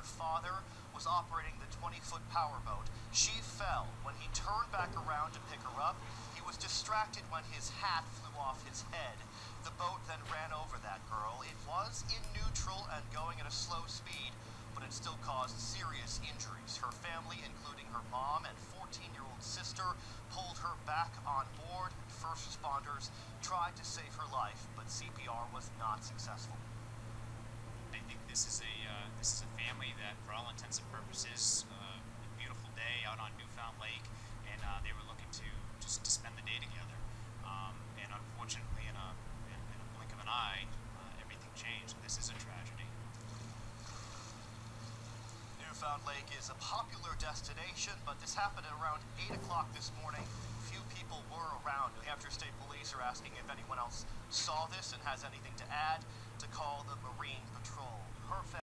father was operating the 20-foot powerboat. She fell. When he turned back around to pick her up, he was distracted when his hat flew off his head. The boat then ran over that girl. It was in neutral and going at a slow speed, but it still caused serious injuries. Her family, including her mom and 14-year-old sister, pulled her back on board. First responders tried to save her life, but CPR was not successful. I think this is a family that, for all intents and purposes, a beautiful day out on Newfound Lake, and they were looking to just to spend the day together. And unfortunately, in a blink of an eye, everything changed. This is a tragedy. Newfound Lake is a popular destination, but this happened at around 8 o'clock this morning. Few people were around. New Hampshire State Police are asking if anyone else saw this and has anything to add to call the Marine Patrol. Her